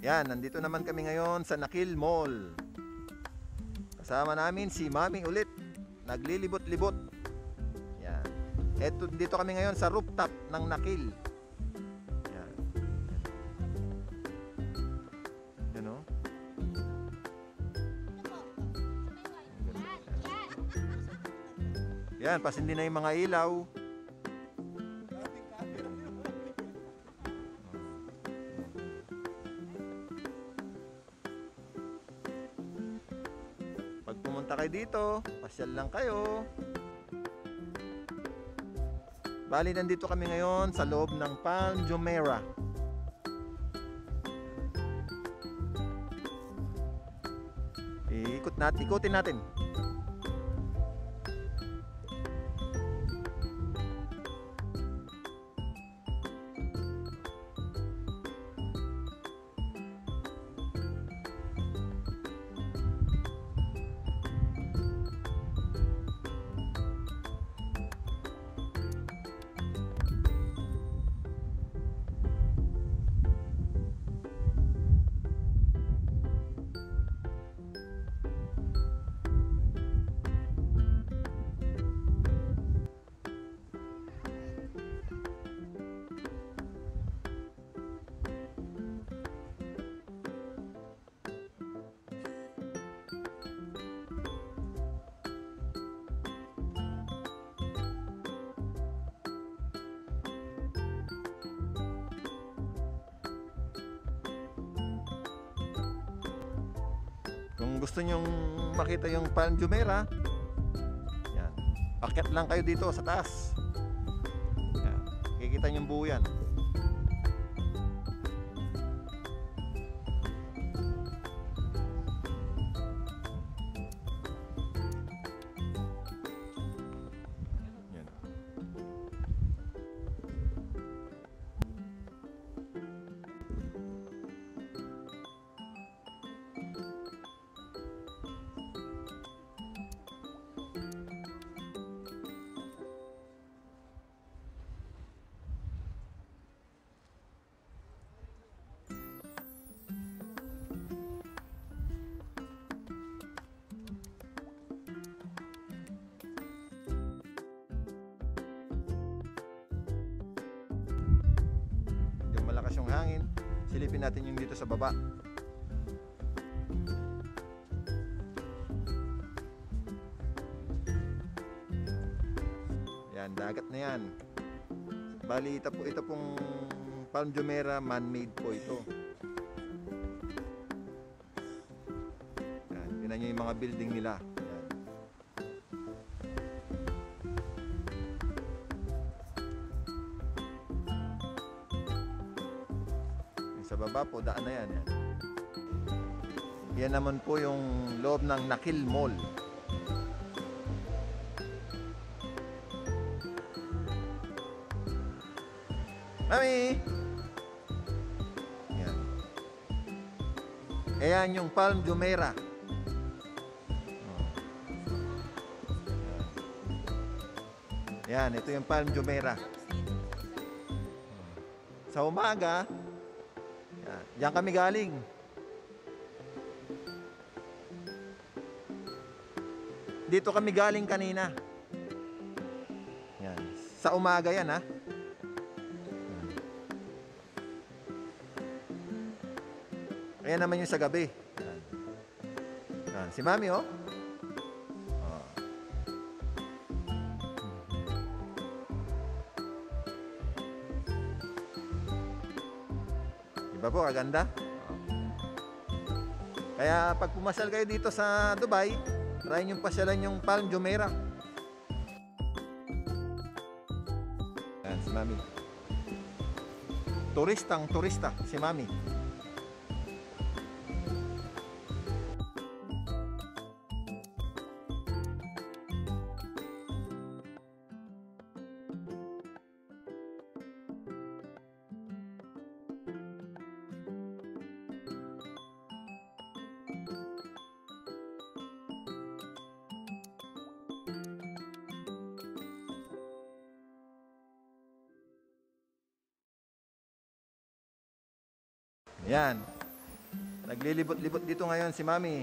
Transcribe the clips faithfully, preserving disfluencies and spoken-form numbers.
Yan, nandito naman kami ngayon sa Nakheel Mall. Kasama namin si Mami ulit. Naglilibot-libot. Yan. Eto, dito kami ngayon sa rooftop ng Nakheel. Yan. Yan o. Yan, pasindi na yung mga ilaw. Pag pumunta kayo dito, pasyal lang kayo. Bali, nandito kami ngayon sa loob ng Palm Jumeirah. Iikot natin, ikutin natin. Kung gusto nyong makita yung Palm Jumeirah, yan, akyat lang kayo dito sa taas. Yan, kikita nyong buo yan. Yan. Malakas yung hangin. Silipin natin yung dito sa baba. Yan, dagat na yan. Bali, ito, po, ito pong Palm Jumeirah, man-made po ito. Yan, tingnan nyo yung mga building nila. Sa baba po, daan na yan, yan. Yan naman po yung loob ng Nakheel Mall. Mami! Yan. Ayan yung Palm Jumeirah. Yan, ito yung Palm Jumeirah. Sa umaga, diyan kami galing. Dito kami galing kanina. Yan. Sa umaga yan, ha. Ayan naman yung sa gabi. Yan. Yan. Si Mami, oh. Oh. Diba po, kaganda? Kaya pag pumasyal kayo dito sa Dubai, try nyo pasyalan yung Palm Jumeirah. Yan, si Mami. Turistang turista, si Mami. Yan. Naglilibot-libot dito ngayon si Mami.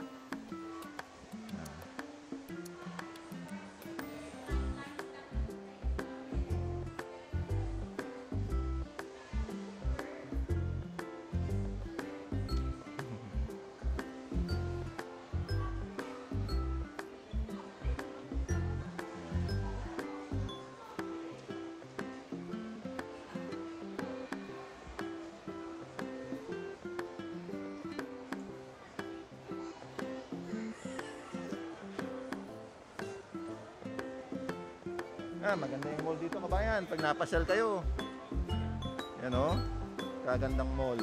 Ah, maganda yung mall dito, kabayan. Pag napasyal kayo. Yan o. Kagandang mall.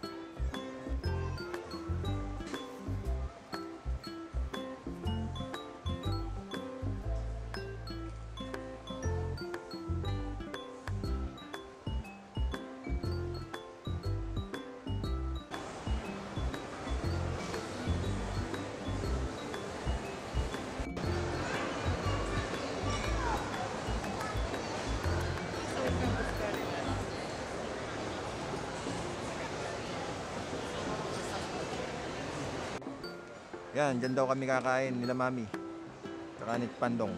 Yan, dyan daw kami kakain nila Mami. Tsaka ni Pandong.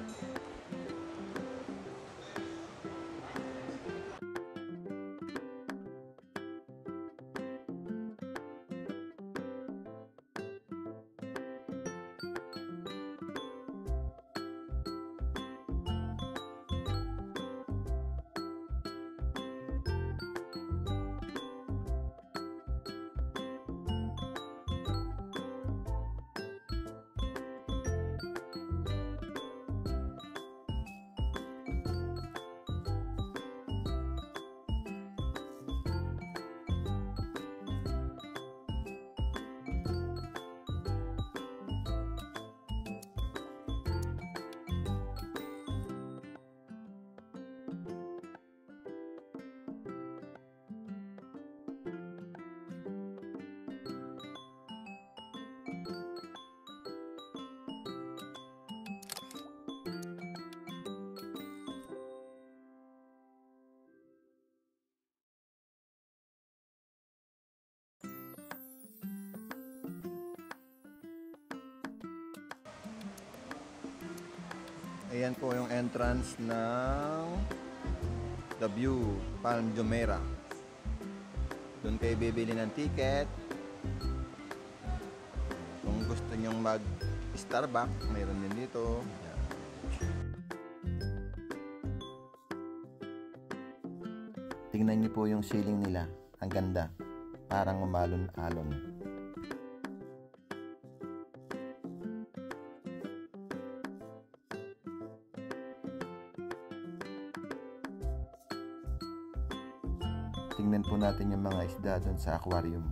Ayan po yung entrance ng The View, Palm Jumeirah. Doon kayo bibili ng ticket. Kung gusto nyong mag Starbucks, mayroon din dito. Ayan. Tingnan niyo po yung ceiling nila. Ang ganda. Parang umalon-alon. Tingnan po natin yung mga isda doon sa aquarium.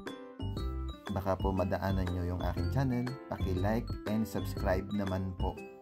Baka po madaanan nyo yung aking channel. Paki-like and subscribe naman po.